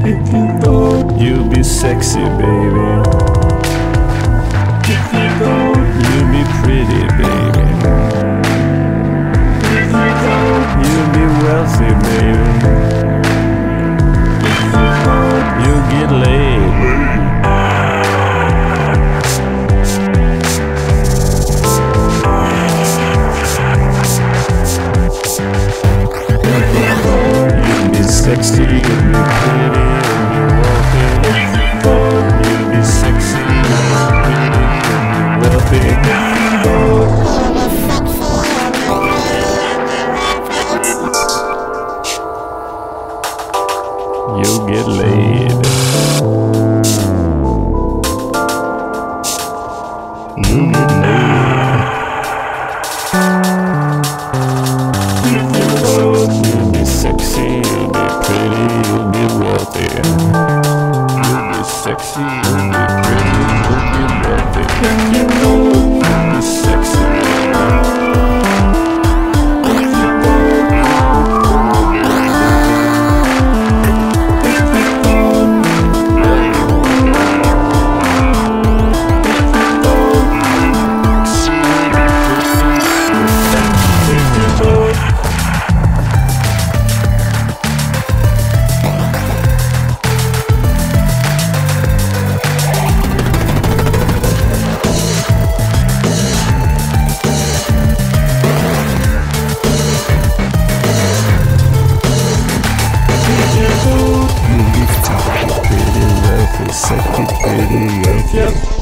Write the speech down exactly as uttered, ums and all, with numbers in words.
If you vote, you'll be sexy, baby. if you vote, You'll be pretty, baby. if you vote, You'll be wealthy, baby. if you vote, You'll get laid. You'll be sexy, you'll be pretty, you'll be wealthy. if you vote, You'll be sexy, you'll be pretty, you'll be wealthy. You'll get laid. You'll get laid. if you vote, You'll be sexy, you'll be pretty, you'll be wealthy. You'll be sexy, you'll be pretty, you'll be wealthy. if you vote, You'll be sexy. if you vote, if you vote, if you vote, You'll be pretty, wealthy, sexy, pretty, wealthy. yeah.